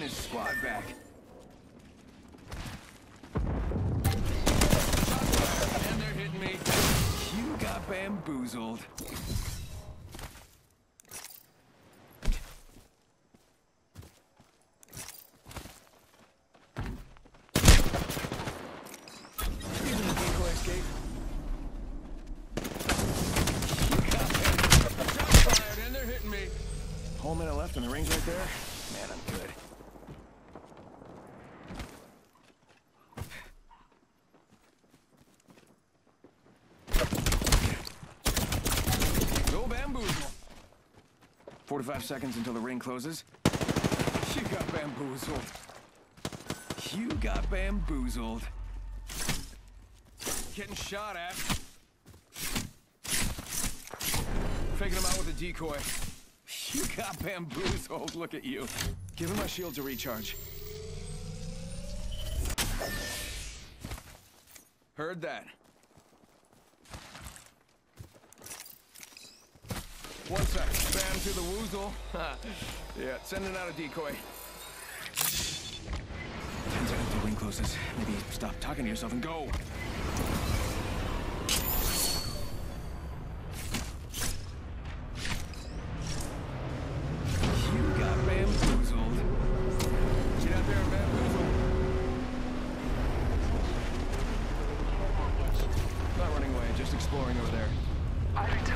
getting his squad back. And they're hitting me. You got bamboozled. Using the decoy escape. You got bamboozled. Shots fired, and they're hitting me. Whole minute left and the ring's right there. Man, I'm good. No bamboozle. 45 seconds until the ring closes. You got bamboozled. You got bamboozled. Getting shot at. Faking him out with a decoy. You got bamboozled. Look at you. Giving my shields a recharge. Heard that. 1 sec. Bam to the woozle. Yeah, sending out a decoy. 10 seconds till ring closes. Maybe stop talking to yourself and go. You got bamboozled. Get out there and bamboozle. Not running away, just exploring over there.